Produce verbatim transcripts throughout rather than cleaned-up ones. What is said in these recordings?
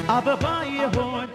አበባዬ ሆይ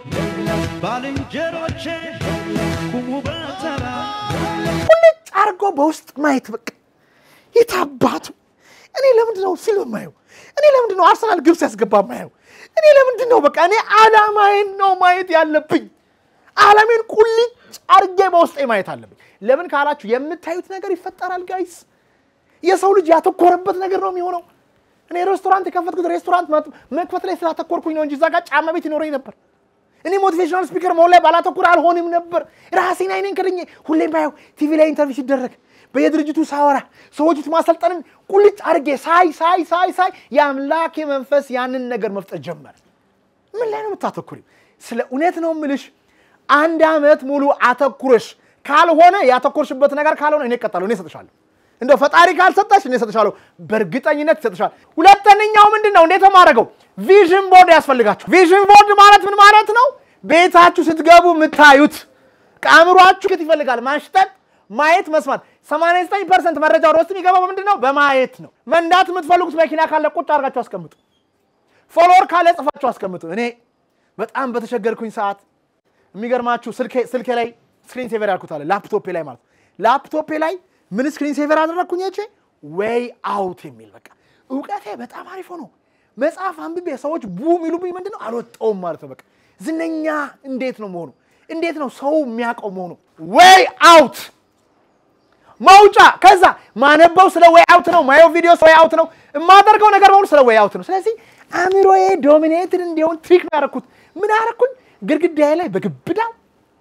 ባልንጀሮቼ ቁሙ በተራ ሁለት አርጎ በውስጥ ማየት በቃ ይታባቱ እኔ ለምንድን ነው ፊልም ማየው እኔ ለምንድን ነው አርሰናል ግብ ሲያስገባ ማየው እኔ ለምንድን ነው በቃ እኔ አላማዬን ነው ማየት ያለብኝ ዓለምን ቁልጭ አርጌ በውስጤ ማየት አለብኝ ለምን ካላችሁ የምታዩት ነገር ይፈጠራል ጋይስ የሰው ልጅ ያተኮረበት ነገር ነው የሚሆነው እኔ ሬስቶራንት ከፈትኩት ሬስቶራንት መክፈት ላይ ስላተኮርኩኝ ነው እንጂ እዛ ጋር ጫማ ቤት ይኖረኝ ነበር እኔ ሞቲቬሽናል ስፒከር መሆን ላይ ባላተኮር አልሆንም ነበር ራሴን አይኔን ከደኝ ሁሌም ባየው ቲቪ ላይ ኢንተርቪው ሲደረግ በየድርጅቱ ሳወራ ሰዎች ማሰልጠንን ቁልጭ አርጌ ሳይ ሳይ ሳይ ሳይ ያምላክ መንፈስ ያንን ነገር መፍጠር ጀመረ ምን ላይ ነው የምታተኩሪው ስለ እውነት ነው ምልሽ አንድ አመት ሙሉ አተኩረሽ ካልሆነ ያተኮርሽበት ነገር ካልሆነ እኔ ቀጣለው እኔ ሰጥሻለሁ እንደው ፈጣሪ ካልሰጣሽ እኔ ሰጥሻለሁ በርግጠኝነት ሰጥሻለሁ ሁለተኛው ምንድነው እንዴት ማረጋው ቪዥን ቦርድ ያስፈልጋችሁ ቪዥን ቦርድ ማለት ምን ማለት ነው ቤታችሁ ስትገቡ ምታዩት ካሜራችሁ ከት ይፈልጋል ማሽተት ማየት መስማት ሰማንያ ዘጠኝ ፐርሰንት መረጃ ወደ ውስጥ የሚገባው ምንድነው በማየት ነው መንዳት የምትፈልጉት መኪና ካለ ቁጭ አርጋችሁ አስቀምጡ ፎሎወር ካለ ጽፋችሁ አስቀምጡ እኔ በጣም በተቸገርኩኝ ሰዓት የሚገርማችሁ ስልኬ ስልኬ ላይ ስክሪን ሴቨር ያልኩት አለ ላፕቶፕ ላይ ማለት ላፕቶፕ ላይ ምን ስክሪን ሴቨር አደረኩኝ እቺ ዌይ አውት የሚል በቃ ዕውቀቴ በጣም አሪፍ ነው መጽሐፍ አንብቤ ሰዎች ቡ ሚሉብኝ ምንድነው አልወጣውም ማለት ነው በቃ ዝነኛ እንዴት ነው መሆኑ እንዴት ነው ሰው የሚያቀው መሆኑ ዌይ አውት ማውጫ ከዛ ማነበው ስለ ዌይ አውት ነው ማየው ቪዲዮ ስለ ዌይ አውት ነው የማደርገው ነገር በሙሉ ስለ ዌይ አውት ነው ስለዚህ አሚሮዬ ዶሚኔትድ እንዲሆን ትሪክ ነው ያደረኩት ምን አደረኩኝ ግርግዳዬ ላይ በግብዳው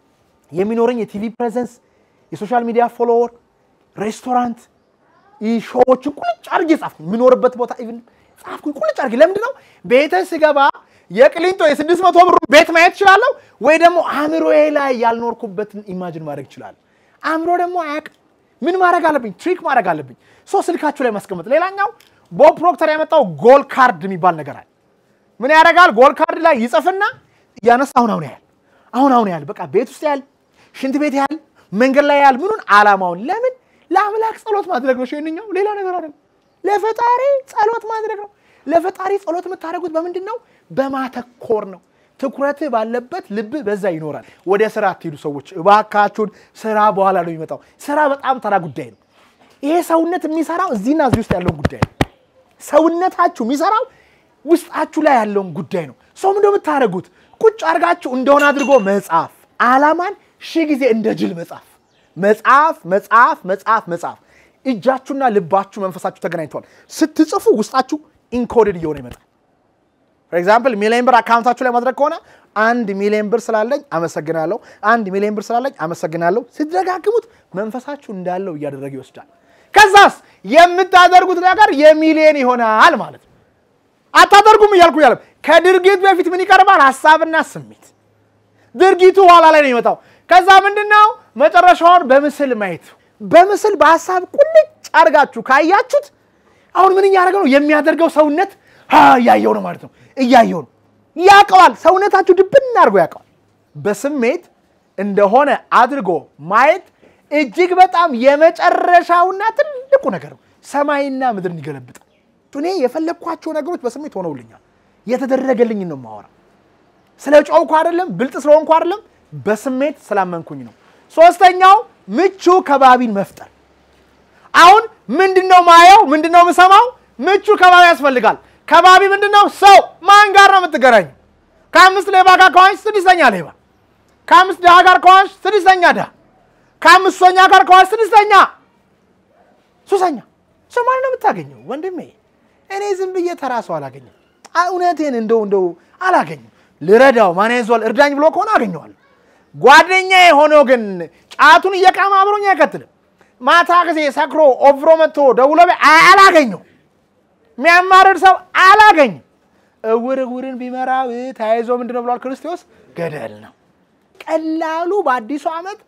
የሚኖረኝ የቲቪ ፕሬዘንስ የሶሻል ሚዲያ ፎሎወር ሬስቶራንት ይሾዎች ቁልጭ አርጌ ጻፍኩኝ ምኖርበት ቦታ ኢቭን ጻፍኩኝ ቁልጭ አርጌ ለምንድነው ቤተ ስገባ የቅሊንጦ የ600 ብር ቤት ማየት ይችላልው ወይ ደግሞ አሚሮዬ ላይ ያልኖርኩበትን ኢማጂን ማድረግ ይችላል አሚሮ ደግሞ አያቅ ምን ማድረግ አለብኝ ትሪክ ማድረግ አለብኝ ሶ ስልካችሁ ላይ ማስቀመጥ ሌላኛው ቦብ ፕሮክተር ያመጣው ጎል ካርድ የሚባል ነገር አለ ምን ያደርጋል ጎል ካርድ ላይ ይጽፍና ያነሳው ነው ያል አሁን አሁን ያል በቃ ቤት ውስጥ ያል ሽንት ቤት ያል መንገድ ላይ ያል ምኑን አላማውን ለምን ለአምላክ ጸሎት ማድረግ ነው ሸይንኛው ሌላ ነገር አይደለም ለፈጣሪ ጸሎት ማድረግ ነው ለፈጣሪ ጸሎት የምታደርጉት በምንድነው በማተኮር ነው ትኩረት ባለበት ልብ በዛ ይኖራል ወደ ስራ አትሄዱ ሰዎች እባካችሁን ስራ በኋላ ነው የሚመጣው ስራ በጣም ተራ ጉዳይ ነው ይሄ ሰውነት የሚሰራው እዚህና እዚህ ውስጥ ያለው ጉዳይ ነው ሰውነታችሁ የሚሰራው ውስጣችሁ ላይ ያለው ጉዳይ ነው ሰው ምንድነው የምታደርጉት ቁጭ አርጋችሁ እንደሆነ አድርጎ መጻፍ አላማን ሺ ጊዜ እንደ ጅል መጻፍ መጻፍ መጻፍ መጻፍ መጻፍ እጃችሁና ልባችሁ መንፈሳችሁ ተገናኝቷል ስትጽፉ ውስጣችሁ ኢንኮድድ እየሆነ ይመጣል for example ሚሊየን ብር አካውንታችሁ ላይ ማድረግ ከሆነ አንድ ሚሊየን ብር ስላለኝ አመሰግናለሁ አንድ ሚሊየን ብር ስላለኝ አመሰግናለሁ ስትደጋግሙት መንፈሳችሁ እንዳለው ያደረገ ይወስዳል ከዛስ የምታደርጉት ነገር የሚሊየን ይሆናል ማለት ነው አታደርጉም ይያልኩ ያለው ከድርጊት በፊት ምን ይቀርባል ሐሳብና ስሜት ድርጊቱ ኋላ ላይ ነው ይመጣው ከዛ ምንድነው መጨረሻውን በምስል ማየት በምስል በሐሳብ ቁልጭ አርጋችሁ ካያችሁት አሁን ምን ያደርገው የሚያደርገው ሰውነት ሀ ያየው ነው ማለት ነው እያየው ነው ያቀዋል ሰውነታችሁ ድብና አርጎ ያቀዋል በስሜት እንደሆነ አድርጎ ማየት እጅግ በጣም የመጨረሻውና ትልቁ ነገር ነው ሰማይና ምድርን ይገለብጣል እኔ የፈለኳቸው ነገሮች በስሜት ሆነውልኛል የተደረገልኝ ነው ማወራ ስለ ጫውኩ አይደለም ብልጥ ስለሆንኩ አይደለም በስሜት ስላመንኩኝ ነው ሶስተኛው ምቹ ከባቢን መፍጠር አሁን ምንድነው ማየው ምንድነው መሰማው ምቹ ከባቢ ያስፈልጋል ከባቢ ምንድነው ሰው ማን ጋር ነው የምትገናኙ ከአምስት ሌባ ጋር ከሆንሽ ስድስተኛ ሌባ ከአምስት ደሃ ጋር ከሆንሽ ስድስተኛ ደሃ ከአምስት ሶኛ ጋር ከሆንሽ ስድስተኛ ሶስተኛ ሰማን ነው የምታገኘው ወንድሜ እኔ ዝም ብዬ ተራሰው አላገኘም እውነቴን እንደው እንደው አላገኘም ልረዳው ማን ያዟል እርዳኝ ብሎ ከሆነ አገኘዋል ጓደኛዬ ሆኖ ግን ጫቱን እየቃማ አብሮኝ አይከተልም ማታ ጊዜ ሰክሮ ኦቭሮ መጥቶ ደውሎ አላገኘው የሚያማርር ሰው አላገኘም እውር እውርን ቢመራው ታይዞ ምንድነው ብሏል ክርስቶስ ገደል ነው ቀላሉ በአዲሱ አመት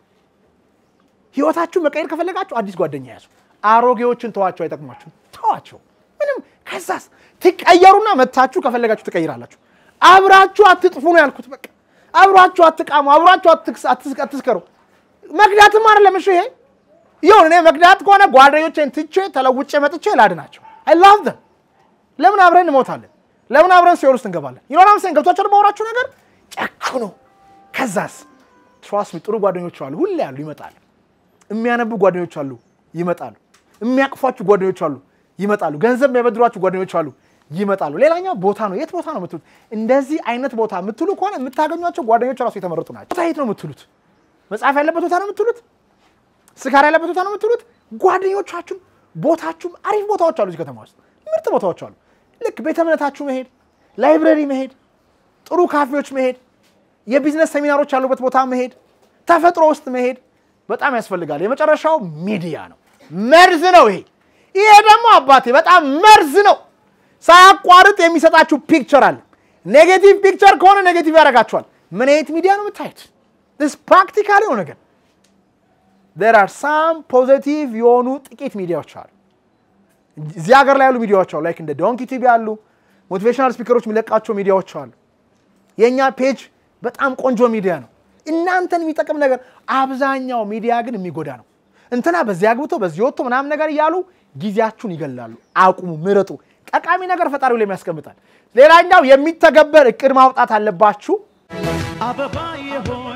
ህይወታችሁ መቀየር ከፈለጋችሁ አዲስ ጓደኛ ያዙ አሮጌዎችን ተዋቸው አይጠቅማችሁ ተዋቸው ምንም ከዛስ ትቀየሩና መታችሁ ከፈለጋችሁ ትቀይራላችሁ አብራችሁ አትጥፉ ነው ያልኩት በቃ አብራችሁ አትቃሙ አብራችሁ አትክስ አትስከሩ መግዳትም አይደለም እሺ ይሄ ይሁን እኔ መግዳት ከሆነ ጓደኞቼን ትቼ ተለውጬ መጥቼ ላድናቸው I love them ለምን አብረን እንሞታለን ለምን አብረን ሲኦል ውስጥ እንገባለን ይኖራም ሰን ገብቷቸው ማውራችሁ ነገር ጨክኑ ከዛስ trust me ጥሩ ጓደኞች አሉ ሁሉ ያሉ ይመጣሉ የሚያነቡ ጓደኞች አሉ ይመጣሉ የሚያቅፏችሁ ጓደኞች አሉ ይመጣሉ ገንዘብ የሚያበድሯችሁ ጓደኞች አሉ ይመጣሉ ሌላኛው ቦታ ነው የት ቦታ ነው የምትሉት እንደዚህ አይነት ቦታ የምትሉ ከሆነ የምታገኟቸው ጓደኞች ራሱ የተመረጡ ናቸው ቦታ የት ነው የምትሉት መጽሐፍ ያለበት ቦታ ነው የምትሉት ስካር ያለበት ቦታ ነው የምትሉት ጓደኞቻችሁ ቦታችሁ አሪፍ ቦታዎች አሉ እዚህ ከተማ ውስጥ ምርጥ ቦታዎች አሉ ልክ ቤተ እምነታችሁ መሄድ ላይብረሪ መሄድ ጥሩ ካፌዎች መሄድ የቢዝነስ ሴሚናሮች ያሉበት ቦታ መሄድ ተፈጥሮ ውስጥ መሄድ በጣም ያስፈልጋል የመጨረሻው ሚዲያ ነው መርዝ ነው ይሄ ይሄ ደግሞ አባቴ በጣም መርዝ ነው ሳያቋርጥ የሚሰጣችሁ ፒክቸር አለ ኔጌቲቭ ፒክቸር ከሆነ ኔጌቲቭ ያረጋችኋል ምን አይነት ሚዲያ ነው የምታዩት this practically ነው ነገር there are some positive የሆኑ ጥቂት ሚዲያዎች አሉ እዚህ ሀገር ላይ ያሉ ሚዲያዎች አሉ like እንደ ዶንኪ ቲቪ ያሉ ሞቲቬሽናል ስፒከሮች የሚለቃቸው ሚዲያዎች አሉ የኛ ፔጅ በጣም ቆንጆ ሚዲያ ነው እናንተን የሚጠቅም ነገር አብዛኛው ሚዲያ ግን የሚጎዳ ነው እንትና በዚህ አግብቶ በዚህ ወጥቶ ምናምን ነገር ይያሉ ጊዜያችሁን ይገላሉ አቁሙ ምረጡ ጠቃሚ ነገር ፈጣሪው ላይ የሚያስቀምጣል ሌላኛው የሚተገበር እቅድ ማውጣት አለባችሁ አበባዬ ሆይ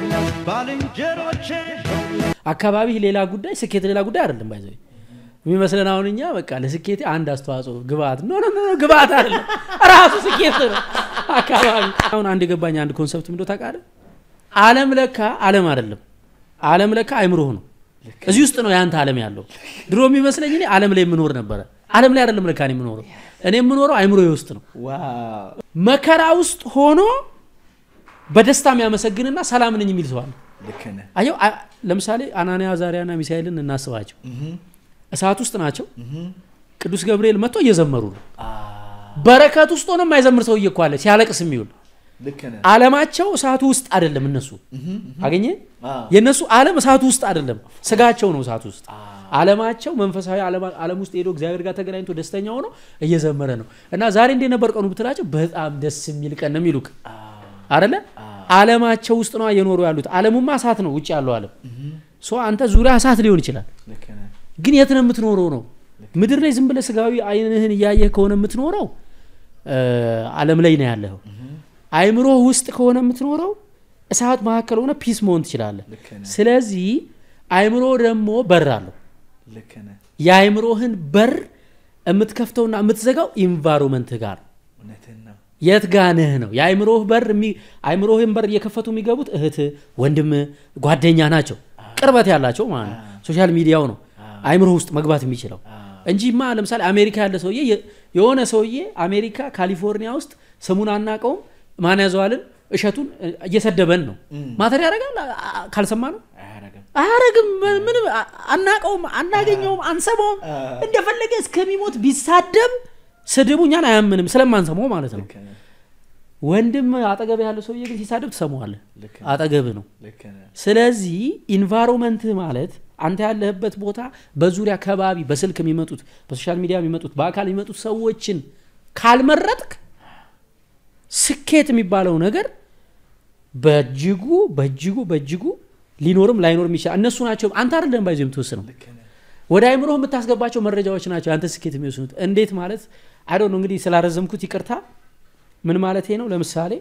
ባልንጀሮቼ አካባቢ ሌላ ጉዳይ ስኬት ሌላ ጉዳይ አይደለም ባይዘይ የሚመስለን አሁንኛ በቃ ለስኬቴ አንድ አስተዋጽኦ ግባት ኖ ኖ ኖ ግባት አይደለም ራሱ ስኬት ነው አካባቢ አሁን አንድ ገባኝ አንድ ኮንሰፕት ምንድነው ታውቃለህ ዓለም ለካ ዓለም አይደለም ዓለም ለካ አይምሮህ ነው እዚህ ውስጥ ነው ያንተ ዓለም ያለው ድሮ የሚመስለኝ እኔ ዓለም ላይ ምኖር ነበር ዓለም ላይ አይደለም ለካ እኔ ምኖረው እኔ ምኖረው አይምሮዬ ውስጥ ነው ዋው መከራ ውስጥ ሆኖ በደስታ የሚያመሰግንና ሰላም ነኝ የሚል ሰው አለ ልክ ነህ አየው ለምሳሌ አናንያ ዛሪያና ሚሳኤልን እናስባቸው እሳት ውስጥ ናቸው ቅዱስ ገብርኤል መጥቶ እየዘመሩ ነው በረከት ውስጥ ሆኖ የማይዘምር ሰው እየኳለ ሲያለቅስ የሚውል ልክ ነህ ዓለማቸው እሳቱ ውስጥ አይደለም እነሱ አገኘ የነሱ ዓለም እሳቱ ውስጥ አይደለም ስጋቸው ነው እሳቱ ውስጥ ዓለማቸው መንፈሳዊ ዓለም ዓለም ውስጥ ሄዶ እግዚአብሔር ጋር ተገናኝቶ ደስተኛ ሆኖ እየዘመረ ነው እና ዛሬ እንደ ነበር ቀኑ ብትላቸው በጣም ደስ የሚል ቀን ነው የሚሉክ አይደለ ዓለማቸው ውስጥ ነው እየኖሩ ያሉት ዓለሙማ እሳት ነው ውጭ ያለው ዓለም ሶ አንተ ዙሪያ እሳት ሊሆን ይችላል ልክ ነህ ግን የት ነው የምትኖረው ነው ምድር ላይ ዝም ብለ ስጋዊ አይንህን ያያየ ከሆነ የምትኖረው ዓለም ላይ ነው ያለው አይምሮ ውስጥ ከሆነ የምትኖረው እሳት ማከለ ሆነ ፒስ መሆን ትችላለህ ስለዚህ አይምሮ ደግሞ በር አለው ልክ ነህ የአይምሮህን በር የምትከፍተውና የምትዘጋው ኢንቫይሮንመንት ጋር እውነትና የት ጋነህ ነው የአይምሮህ በር አይምሮህን በር እየከፈቱ የሚገቡት እህት ወንድም ጓደኛ ናቸው ቅርበት ያላቸው ማለት ነው ሶሻል ሚዲያው ነው አይምሮ ውስጥ መግባት የሚችለው እንጂማ ለምሳሌ አሜሪካ ያለ ሰውዬ የሆነ ሰውዬ አሜሪካ ካሊፎርኒያ ውስጥ ስሙን አናቀው ማን ያዘዋልን እሸቱን እየሰደበን ነው ማተር ያረጋል ካልሰማ ነው አያረጋም አያረግም ምን አናቀውም አናገኘውም አንሰማውም እንደፈለገ እስከሚሞት ቢሳደብ ስድቡኛን አያምንም ስለማንሰማው ማለት ነው ወንድም አጠገብ ያለው ሰውዬ ግን ሲሳደብ ተሰማዋለህ አጠገብ ነው ስለዚህ ኢንቫይሮንመንት ማለት አንተ ያለህበት ቦታ በዙሪያ ከባቢ በስልክ የሚመጡት በሶሻል ሚዲያ የሚመጡት በአካል የሚመጡት ሰዎችን ካልመረጥክ ስኬት የሚባለው ነገር በጅጉ በጅጉ በጅጉ ሊኖርም ላይኖርም ይችላል እነሱ ናቸው አንተ አይደለም ባይዘም ተወሰነው ወደ አይምሮህ የምታስገባቸው መረጃዎች ናቸው አንተ ስኬት የሚወስኑት እንዴት ማለት አይ ዶንት ኖ እንግዲህ ስላረዘምኩት ይቅርታ ምን ማለት ነው ለምሳሌ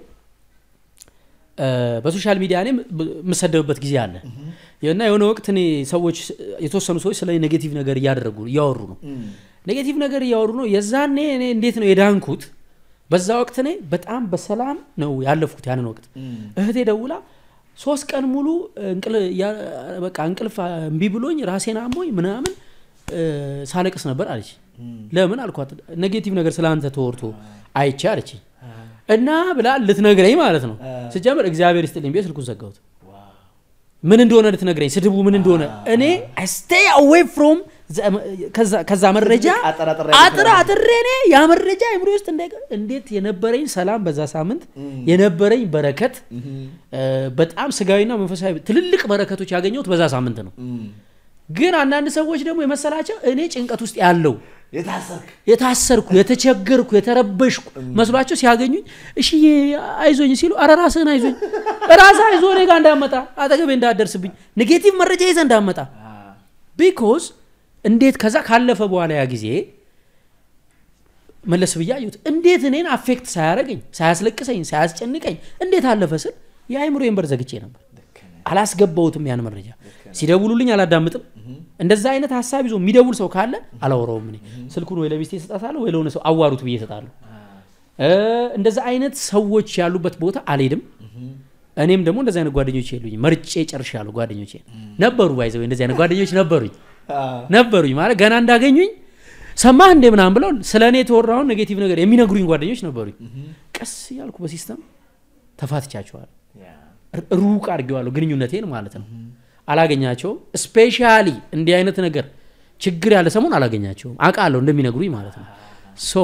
በሶሻል ሚዲያ ላይ መሰደብበት ጊዜ አለ እና የሆነ ወቅት እኔ ሰዎች የተወሰኑ ሰዎች ስለ ኔጌቲቭ ነገር ያደረጉ ያወሩ ነው ኔጌቲቭ ነገር ያወሩ ነው የዛኔ እኔ እንዴት ነው የዳንኩት በዛ ወቅት እኔ በጣም በሰላም ነው ያለፍኩት ያንን ወቅት እህቴ ደውላ ሶስት ቀን ሙሉ እንቅል በቃ እንቅልፍ እምቢ ብሎኝ ራሴን አሞኝ ምናምን ሳለቅስ ነበር አለች ለምን አልኳት ኔጌቲቭ ነገር ስላንተ ተወርቶ አይቻ አለች እና ብላ ልትነግረኝ ማለት ነው ሲጀምር እግዚአብሔር ይስጥልኝ ቤት ልኩን ዘጋውት ምን እንደሆነ ልትነግረኝ ስድቡ ምን እንደሆነ እኔ I stay away from ከዛ ከዛ መረጃ አጥራ አጥሬኔ ያ መረጃ አይምሮ ውስጥ እንዴት የነበረኝ ሰላም በዛ ሳምንት የነበረኝ በረከት በጣም ስጋዊና መንፈሳዊ ትልልቅ በረከቶች ያገኘሁት በዛ ሳምንት ነው ግን አንዳንድ ሰዎች ደግሞ የመሰላቸው እኔ ጭንቀት ውስጥ ያለው የታሰርኩ የታሰርኩ የተቸገርኩ የተረበሽኩ መስሏቸው ሲያገኙኝ እሺ አይዞኝ ሲሉ አራራስህን አይዞኝ ራስህ አይዞህ እኔ ጋር እንዳመጣ አጠገቤ እንዳደርስብኝ ኔጌቲቭ መረጃ ይዘህ እንዳመጣ because እንዴት ከዛ ካለፈ በኋላ ያ ጊዜ መለስ ብያዩት እንዴት እኔን አፌክት ሳያረገኝ ሳያስለቅሰኝ ሳያስጨንቀኝ እንዴት አለፈስል የአይምሮ የንበር ዘግቼ ነበር አላስገባውትም ያን መረጃ ሲደውሉልኝ አላዳምጥም እንደዛ አይነት ሐሳብ ይዞ የሚደውል ሰው ካለ አላወራውም እኔ ስልኩን ወይ ለሚስቴ ሰጣታለሁ ወይ ለሆነ ሰው አዋሩት ብዬ ሰጣለሁ እ እንደዛ አይነት ሰዎች ያሉበት ቦታ አልሄድም እኔም ደግሞ እንደዛ አይነት ጓደኞች የሉኝ መርጬ ጨርሻለሁ ጓደኞቼ ነበሩ ባይዘው እንደዛ አይነት ጓደኞች ነበሩኝ ነበሩኝ ማለት ገና እንዳገኙኝ ሰማህ እንደ ምናምን ብለው ስለኔ ተወራው ኔጌቲቭ ነገር የሚነግሩኝ ጓደኞች ነበሩኝ ቀስ ያልኩ በሲስተም ተፋትቻቸዋለሁ ሩቅ አድርጌዋለሁ ግንኙነቴን ማለት ነው አላገኛቸውም ስፔሻሊ እንዲህ አይነት ነገር ችግር ያለ ሰሞን አላገኛቸውም አቃለሁ እንደሚነግሩኝ ማለት ነው ሶ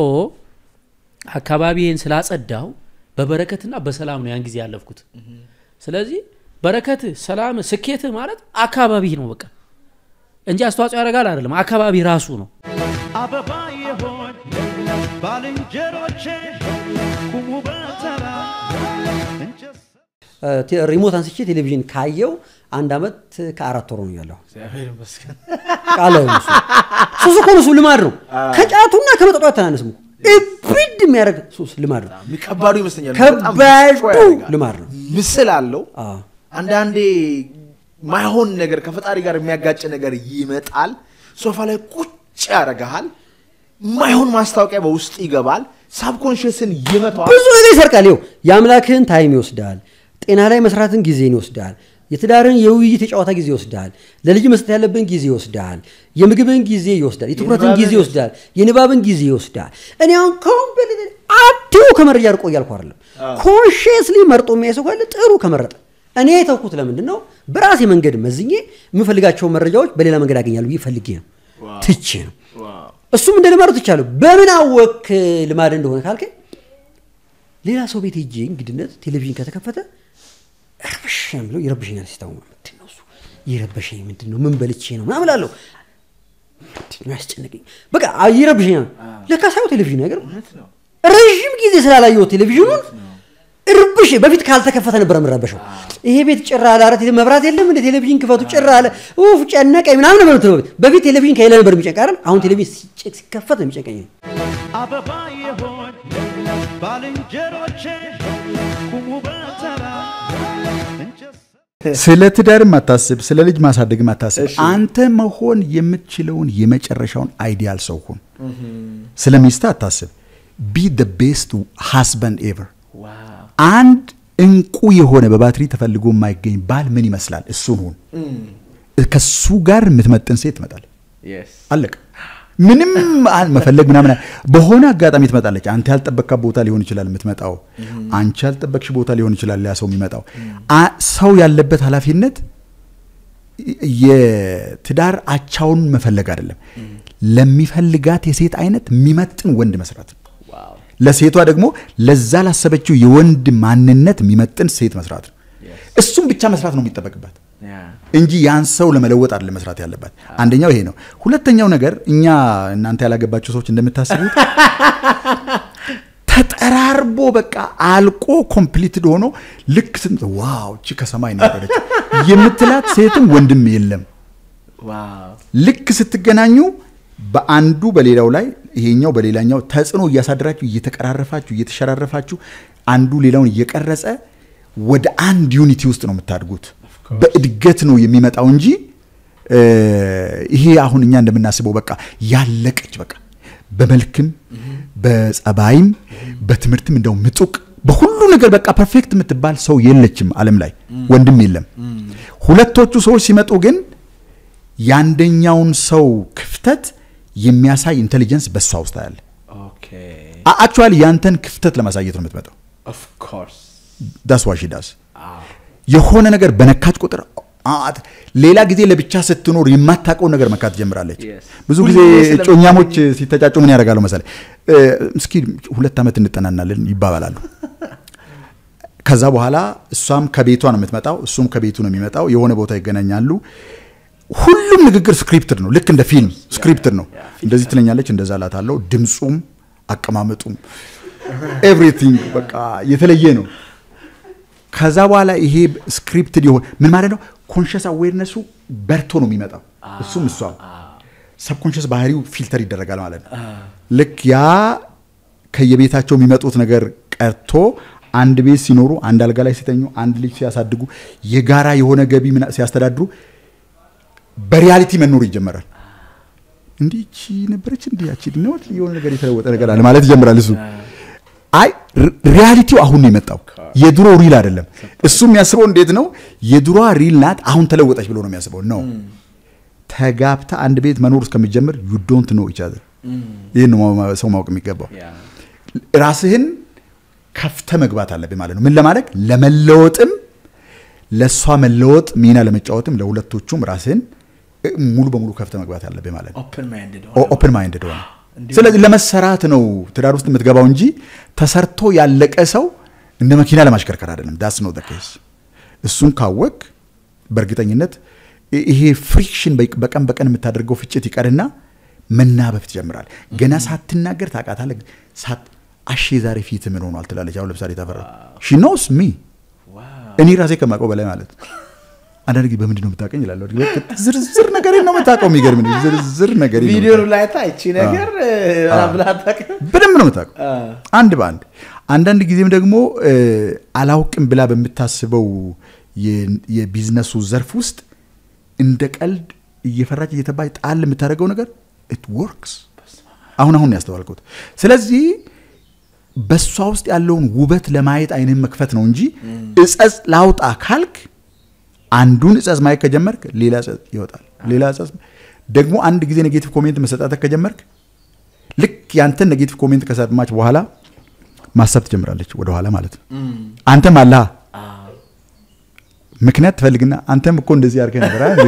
አካባቢዬን ስላጸዳው በበረከትና በሰላም ነው ያን ጊዜ ያለፍኩት ስለዚህ በረከት ሰላም ስኬት ማለት አካባቢ ነው በቃ እንጂ አስተዋጽኦ ያደርጋል አይደለም አካባቢ ራሱ ነው አበባዬ ሆይ ባልንጀሮቼ ቁሙ በተራ እንጨት ሪሞት አንስቼ ቴሌቪዥን ካየው አንድ አመት ከአራት ወር ነው ያለው እግዚአብሔር ይመስገን ቃለው ነው ሱስ እኮ ነው ልማድ ነው ከጫቱና ከመጠጡ አታናንስም እብድ የሚያደርግ ሱስ ልማድ ነው የሚከባዱ ይመስለኛል ከባዱ ልማድ ነው ምስል አለው አንዳንዴ ማይሆን ነገር ከፈጣሪ ጋር የሚያጋጭ ነገር ይመጣል ሶፋ ላይ ቁጭ ያረጋል ማይሆን ማስታወቂያ በውስጥ ይገባል ሳብኮንሺየስን ይመታዋል ብዙ ነገር ይሰርቃል ይው ያምላክን ታይም ይወስዳል ጤና ላይ መስራትን ጊዜን ይወስዳል የትዳርን የውይይት የጨዋታ ጊዜ ይወስዳል ለልጅ መስጠት ያለብን ጊዜ ይወስዳል የምግብን ጊዜ ይወስዳል የትኩረትን ጊዜ ይወስዳል የንባብን ጊዜ ይወስዳል እኔ አሁን ኮምፕሊት አጥሩ ከመረጃ ርቆ ያልኩ አይደለም ኮንሺየስሊ መርጦ የሚያሰው ካለ ጥሩ ከመረጠ እኔ ተውኩት ለምንድነው በራሴ መንገድ መዝኜ የምፈልጋቸው መረጃዎች በሌላ መንገድ አገኛለሁ ይፈልጌ ነው ትቼ ነው እሱም እንደልማሩት ይቻላል በምን አወክ ልማድ እንደሆነ ካልከኝ ሌላ ሰው ቤት ሄጄ እንግዲነት ቴሌቪዥን ከተከፈተ እርብሽም ብሎ ይረብሽኛል ሲታው ምንድነው እሱ ይረብሽኝ ምንድነው ምን በልቼ ነው ምናምን አለው ምንድነው ያስጨነቀኝ በቃ ይረብሽኛል ለካ ሳይው ቴሌቪዥን ነገር ነው ረጅም ጊዜ ስላላየው ቴሌቪዥኑን እርብሽ በፊት ካልተከፈተ ነበር ምረበሽው ይሄ ቤት ጭራ አለ አረት መብራት የለም እንደ ቴሌቪዥን ክፈቱ ጭራ አለ ኡፍ ጨነቀኝ ምናምን ነበር ተው በፊት ቴሌቪዥን ከሌለ ነበር የሚጨንቅ አይደል አሁን ቴሌቪዥን ሲከፈት ነው የሚጨንቀኝ አበባዬ ሆይ ባልንጀሮቼ ቁሙ በተራ እንጨት ስለ ትዳር ማታስብ ስለ ልጅ ማሳደግ ማታስብ አንተ መሆን የምትችለውን የመጨረሻውን አይዲያል ሰው ሁን ስለ ሚስት አታስብ be the best husband ever አንድ እንቁ የሆነ በባትሪ ተፈልጎ የማይገኝ ባል ምን ይመስላል እሱን ሁን ከሱ ጋር የምትመጥን ሴት ትመጣለች yes አለቀ ምንም መፈለግ ምናምን በሆነ አጋጣሚ ትመጣለች አንተ ያልጠበቅካ ቦታ ሊሆን ይችላል የምትመጣው አንቺ ያልጠበቅሽ ቦታ ሊሆን ይችላል ያ ሰው የሚመጣው ሰው ያለበት ኃላፊነት የትዳር አቻውን መፈለግ አይደለም ለሚፈልጋት የሴት አይነት የሚመጥን ወንድ መስራት ለሴቷ ደግሞ ለዛ ላሰበችው የወንድ ማንነት የሚመጥን ሴት መስራት እሱም ብቻ መስራት ነው የሚጠበቅባት እንጂ ያን ሰው ለመለወጥ አይደለም መስራት ያለባት አንደኛው ይሄ ነው ሁለተኛው ነገር እኛ እናንተ ያላገባችሁ ሰዎች እንደምታስቡት ተጠራርቦ በቃ አልቆ ኮምፕሊትድ ሆኖ ልክ ስንት ዋው እቺ ከሰማይ ነበረች የምትላት ሴትም ወንድም የለም ዋው ልክ ስትገናኙ በአንዱ በሌላው ላይ ይሄኛው በሌላኛው ተጽኖ እያሳደራችሁ እየተቀራረፋችሁ እየተሸራረፋችሁ አንዱ ሌላውን እየቀረጸ ወደ አንድ ዩኒቲ ውስጥ ነው የምታድጉት በእድገት ነው የሚመጣው እንጂ ይሄ አሁን እኛ እንደምናስበው በቃ ያለቀች በቃ በመልክም በጸባይም በትምርትም እንደው ምጡቅ በሁሉ ነገር በቃ ፐርፌክት የምትባል ሰው የለችም ዓለም ላይ ወንድም የለም ሁለቶቹ ሰዎች ሲመጡ ግን ያንደኛውን ሰው ክፍተት የሚያሳይ ኢንተለጀንስ በሷ ውስጥ አለ ኦኬ አክቹአሊ ያንተን ክፍተት ለማሳየት ነው የምትመጣው of course that's what she does የሆነ ነገር በነካች ቁጥር ሌላ ጊዜ ለብቻ ስትኖር የማታቀው ነገር መካት ጀምራለች ብዙ ጊዜ ጮኛሞች ሲተጫጩ ምን ያደርጋሉ መሰለኝ እስኪ ሁለት አመት እንጠናናለን ይባባላሉ ከዛ በኋላ እሷም ከቤቷ ነው የምትመጣው እሱም ከቤቱ ነው የሚመጣው የሆነ ቦታ ይገናኛሉ ሁሉም ንግግር ስክሪፕትድ ነው ልክ እንደ ፊልም ስክሪፕትድ ነው እንደዚህ ትለኛለች እንደዛ ላታለው ድምጹም አቀማመጡም ኤቭሪቲንግ በቃ የተለየ ነው ከዛ በኋላ ይሄ ስክሪፕትድ ይሆን ምን ማለት ነው ኮንሺየስ አዌርነሱ በርቶ ነው የሚመጣው እሱም እሷ ሰብኮንሺየስ ባህሪው ፊልተር ይደረጋል ማለት ነው ልክ ያ ከየቤታቸው የሚመጡት ነገር ቀርቶ አንድ ቤት ሲኖሩ አንድ አልጋ ላይ ሲተኙ አንድ ልጅ ሲያሳድጉ የጋራ የሆነ ገቢ ሲያስተዳድሩ በሪያሊቲ መኖር ይጀምራል። እንዲቺ ነበረች እንዲያቺ ነው የሆነ ነገር የተለወጠ ነገር አለ ማለት ይጀምራል እሱ። አይ ሪያሊቲው አሁን ነው የመጣው የድሮ ሪል አይደለም። እሱ የሚያስበው እንዴት ነው የድሮ ሪል ናት አሁን ተለወጠች ብሎ ነው የሚያስበው ነው። ተጋብታ አንድ ቤት መኖር እስከሚጀምር you don't know each other ይሄን ነው ሰው ማወቅ የሚገባው። ራስህን ከፍተ መግባት አለብህ ማለት ነው። ምን ለማድረግ ለመለወጥም ለሷ መለወጥ ሚና ለመጫወትም ለሁለቶቹም ራስህን ሙሉ በሙሉ ከፍተ መግባት አለብህ ማለት ነው። ኦፕን ማይንድድ ኦፕን ማይንድድ ሆነ። ስለዚህ ለመሰራት ነው ትዳር ውስጥ የምትገባው እንጂ ተሰርቶ ያለቀ ሰው እንደ መኪና ለማሽከርከር አይደለም። that's not the case። እሱን ካወቅ በእርግጠኝነት ይሄ ፍሪክሽን በቀን በቀን የምታደርገው ፍጭት ይቀርና መናበብ ትጀምራለህ። ገና ሳትናገር ታውቃታለህ። ሳት አሺ ዛሬ ፊት ምን ሆኗል ትላለች። አሁን ለምሳሌ ታፈራ she knows me እኔ ራሴ ከማውቀው በላይ ማለት አንዳንድ ጊዜ በምንድን ነው የምታውቀኝ ይላል። ዝርዝር ነገር ነው የምታውቀው። የሚገርም ነው ዝርዝር ነገር ነው ቪዲዮ ላይ ታይቺ ነገር አብላታከ በደንብ ነው የምታውቀው አንድ በአንድ። አንዳንድ ጊዜም ደግሞ አላውቅም ብላ በምታስበው የቢዝነሱ ዘርፍ ውስጥ እንደ ቀልድ እየፈራች እየተባይ ጣል የምታደርገው ነገር it works አሁን አሁን ያስተዋልኩት። ስለዚህ በሷ ውስጥ ያለውን ውበት ለማየት አይንን መክፈት ነው እንጂ እጸጽ ላውጣ ካልክ አንዱን እጸጽ ማየት ከጀመርክ ሌላ እጸጽ ይወጣል። ሌላ እጸጽ ደግሞ አንድ ጊዜ ኔጌቲቭ ኮሜንት መሰጣት ከጀመርክ ልክ ያንተን ኔጌቲቭ ኮሜንት ከሰማች በኋላ ማሰብ ትጀምራለች ወደ ኋላ ማለት ነው። አንተም አላ ምክንያት ትፈልግና አንተም እኮ እንደዚህ አድርገህ ነበር አይደል?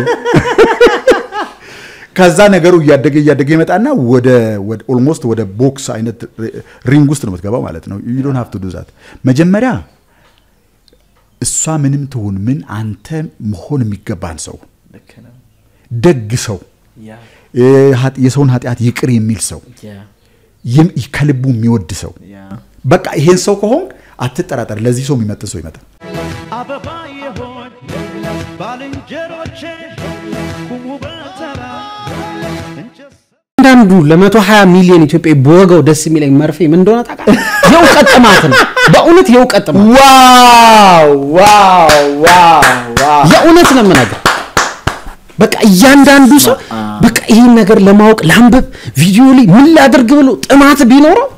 ከዛ ነገሩ ያደገ ያደገ ይመጣና ወደ ወደ ኦልሞስት ወደ ቦክስ አይነት ሪንግ ውስጥ ነው የምትገባው ማለት ነው። you don't have to do that። መጀመሪያ እሷ ምንም ትሁን ምን አንተ መሆን የሚገባን ሰው ደግ ሰው የሰውን ኃጢአት ይቅር የሚል ሰው ከልቡ የሚወድ ሰው በቃ ይሄን ሰው ከሆን አትጠራጠር ለዚህ ሰው የሚመጥን ሰው ይመጣል። አበባ ይሆን ባልንጀሮቼ ቁሙ በተራ አንዳንዱ ለመቶ ሀያ ሚሊዮን ኢትዮጵያ በወገው ደስ የሚለኝ መርፌ ምን እንደሆነ ታውቃለህ? የውቀት ጥማት ነው በእውነት የውቀት ጥማት። ዋው ዋው ዋው ዋው የእውነት ነው የምነግርህ። በቃ እያንዳንዱ ሰው በቃ ይሄን ነገር ለማወቅ ላንብብ ቪዲዮ ላይ ምን ላድርግ ብሎ ጥማት ቢኖረው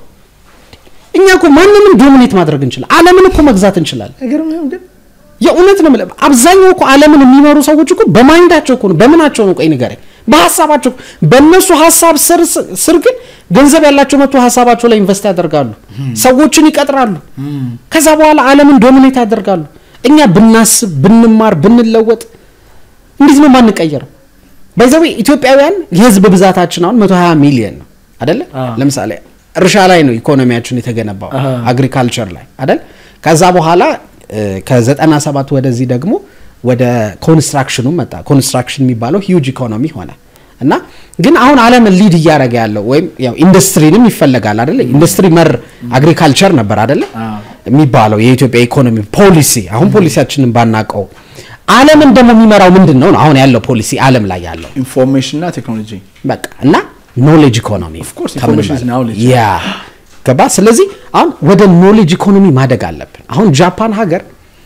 እኛ እኮ ማንንም ዶሚኔት ማድረግ እንችላለን። ዓለምን እኮ መግዛት እንችላለን። አይገርምም ግን የእውነት ነው ማለት አብዛኛው እኮ ዓለምን የሚመሩ ሰዎች እኮ በማይንዳቸው እኮ ነው በመናቸው ነው ቆይ ንገረኝ በሐሳባቸው በእነሱ ሐሳብ ስር ስር ግን ገንዘብ ያላቸው መጥቶ ሐሳባቸው ላይ ኢንቨስት ያደርጋሉ ሰዎችን ይቀጥራሉ ከዛ በኋላ ዓለምን ዶሚኔት ያደርጋሉ። እኛ ብናስብ ብንማር ብንለወጥ እንዴት ነው ማንቀየረው? በዛው ኢትዮጵያውያን የህዝብ ብዛታችን አሁን መቶ ሀያ ሚሊዮን ነው አይደለ? ለምሳሌ እርሻ ላይ ነው ኢኮኖሚያችን የተገነባው አግሪካልቸር ላይ አይደል? ከዛ በኋላ ከዘጠና ሰባት ወደዚህ ደግሞ ወደ ኮንስትራክሽኑ መጣ። ኮንስትራክሽን የሚባለው ሂውጅ ኢኮኖሚ ሆነ እና ግን አሁን ዓለም ሊድ እያደረገ ያለው ወይም ያው ኢንደስትሪንም ይፈልጋል አይደለ? ኢንደስትሪ መር አግሪካልቸር ነበር አይደለ የሚባለው የኢትዮጵያ ኢኮኖሚ ፖሊሲ። አሁን ፖሊሲያችንን ባናቀው ዓለምን ደግሞ የሚመራው ምንድነው? አሁን ያለው ፖሊሲ ዓለም ላይ ያለው ኢንፎርሜሽን እና ቴክኖሎጂ በቃ እና ኖሌጅ ኢኮኖሚ ኦፍ ኮርስ ኢንፎርሜሽን ኢዝ ናውሌጅ ያ ገባ። ስለዚህ አሁን ወደ ኖሌጅ ኢኮኖሚ ማደግ አለብን። አሁን ጃፓን ሀገር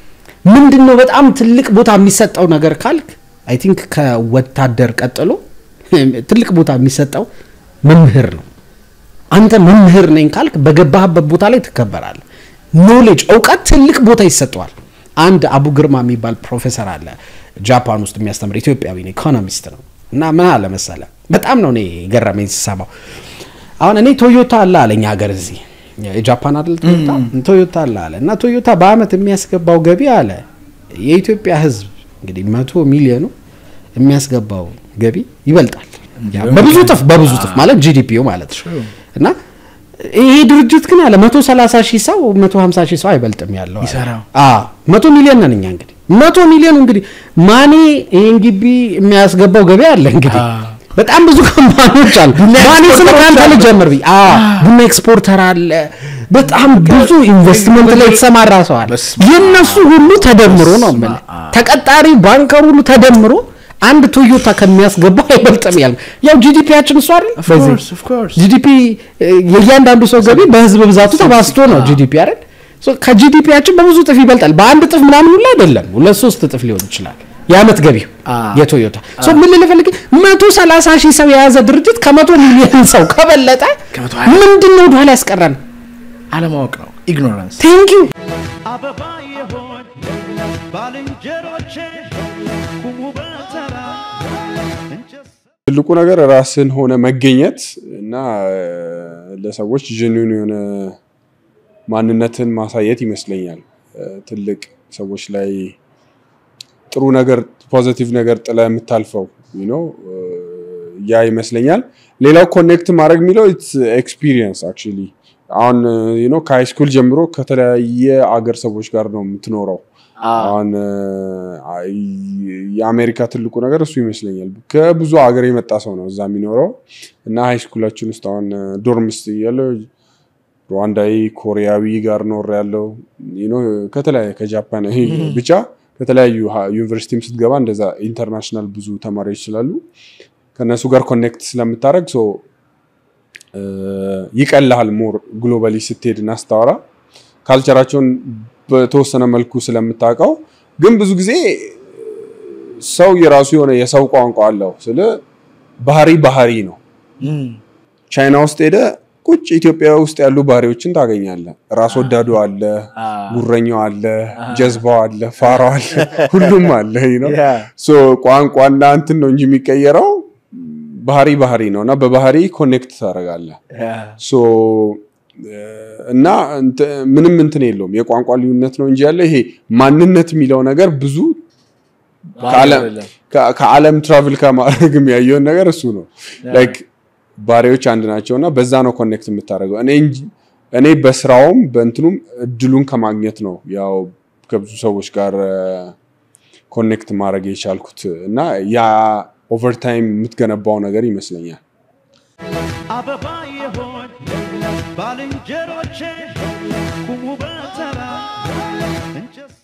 ምንድነው በጣም ትልቅ ቦታ የሚሰጠው ነገር ካልክ አይ ቲንክ ከወታደር ቀጥሎ ትልቅ ቦታ የሚሰጠው መምህር ነው። አንተ መምህር ነኝ ካልክ በገባህበት ቦታ ላይ ትከበራለህ። ኖሌጅ እውቀት ትልቅ ቦታ ይሰጠዋል። አንድ አቡ ግርማ የሚባል ፕሮፌሰር አለ ጃፓን ውስጥ የሚያስተምር ኢትዮጵያዊ ነው ኢኮኖሚስት ነው እና ምን አለ መሰለህ በጣም ነው እኔ ገረመኝ ሲሰማው። አሁን እኔ ቶዮታ አለ አለኝ ሀገር እዚህ የጃፓን አይደል ቶዮታ ቶዮታ አለ አለ እና ቶዮታ በአመት የሚያስገባው ገቢ አለ የኢትዮጵያ ህዝብ እንግዲህ መቶ ሚሊዮን የሚያስገባው ገቢ ይበልጣል በብዙ ጥፍ በብዙ ጥፍ ማለት ጂዲፒው ማለት ነው። እና ይሄ ድርጅት ግን አለ መቶ ሰላሳ ሺህ ሰው መቶ ሃምሳ ሺህ ሰው አይበልጥም ያለው ይሰራው አ መቶ ሚሊዮን ነን እኛ እንግዲህ መቶ ሚሊዮን እንግዲህ ማኔ ይሄን ግቢ የሚያስገባው ገቢ አለ እንግዲህ በጣም ብዙ ካምፓኒዎች አሉ። ማኔ ስለካንተ ልጀምር ቢ አ ቡና ኤክስፖርተር አለ በጣም ብዙ ኢንቨስትመንት ላይ ተሰማራ ሰው አለ። የነሱ ሁሉ ተደምሮ ነው ማለት ተቀጣሪ ባንከር ሁሉ ተደምሮ አንድ ቶዮታ ከሚያስገባው አይበልጥም ያል ያው ጂዲፒያችን እሱ አይደል Of course, of course. ጂዲፒ የእያንዳንዱ ሰው ገቢ በህዝብ ብዛቱ ተባስቶ ነው ጂዲፒ አይደል ሶ ከጂዲፒያችን በብዙ ጥፍ ይበልጣል በአንድ ጥፍ ምናምን ሁሉ አይደለም ሁለት ሶስት ጥፍ ሊሆን ይችላል ያመት ገቢው የቶዮታ ሶ ምን ልፈልግ መቶ ሰላሳ ሺህ ሰው የያዘ ድርጅት ከመቶ ሚሊዮን ሰው ከበለጠ ምንድነው ዱላ ያስቀራን አለማወቅ ነው ignorance thank you አበባዬ ሆይ ባልንጀሮቼ ቁሙ በተራ እንጨት ትልቁ ነገር ራስን ሆነ መገኘት እና ለሰዎች ጀኒዩን የሆነ ማንነትን ማሳየት ይመስለኛል ትልቅ ሰዎች ላይ ጥሩ ነገር ፖዚቲቭ ነገር ጥላ የምታልፈው you know ያ ይመስለኛል ሌላው ኮኔክት ማድረግ የሚለው it's experience actually አሁን you know ከሃይ ስኩል ጀምሮ ከተለያየ አገር ሰዎች ጋር ነው የምትኖረው አሁን የአሜሪካ ትልቁ ነገር እሱ ይመስለኛል ከብዙ አገር የመጣ ሰው ነው እዛ የሚኖረው እና ሃይ ስኩላችን ውስጥ አሁን ዶርምስ ያለው ሩዋንዳዊ ኮሪያዊ ጋር ኖር ያለው you know ከተለያየ ከጃፓን ብቻ ከተለያዩ ዩኒቨርሲቲም ስትገባ እንደዛ ኢንተርናሽናል ብዙ ተማሪዎች ስላሉ ከነሱ ጋር ኮኔክት ስለምታረግ ሶ ይቀልሃል ሞር ግሎባሊ ስትሄድና ስታወራ ካልቸራቸውን በተወሰነ መልኩ ስለምታውቀው ግን ብዙ ጊዜ ሰው የራሱ የሆነ የሰው ቋንቋ አለው ስለ ባህሪ ባህሪ ነው ቻይና ውስጥ ሄደ ቁጭ ኢትዮጵያ ውስጥ ያሉ ባህሪዎችን ታገኛለህ ራስ ወዳዱ አለ ጉረኛው አለ ጀዝባው አለ ፋራው አለ ሁሉም አለ you know ሶ ቋንቋና እንትን ነው እንጂ የሚቀየረው ባህሪ ባህሪ ነውና በባህሪ ኮኔክት ታደርጋለህ ሶ እና ምንም እንትን የለውም የቋንቋ ልዩነት ነው እንጂ ያለ ይሄ ማንነት የሚለው ነገር ብዙ ከዓለም ከዓለም ትራቨል ከማድረግም ያየውን ነገር እሱ ነው ላይክ ባሪዎች አንድ ናቸውና በዛ ነው ኮኔክት የምታደርገው እኔ እኔ በስራውም በእንትኑም እድሉን ከማግኘት ነው ያው ከብዙ ሰዎች ጋር ኮኔክት ማድረግ የቻልኩት እና ያ ኦቨር ታይም የምትገነባው ነገር ይመስለኛል አበባዬ ሆይ ባልንጀሮቼ ቁሙ በተራ እንጨት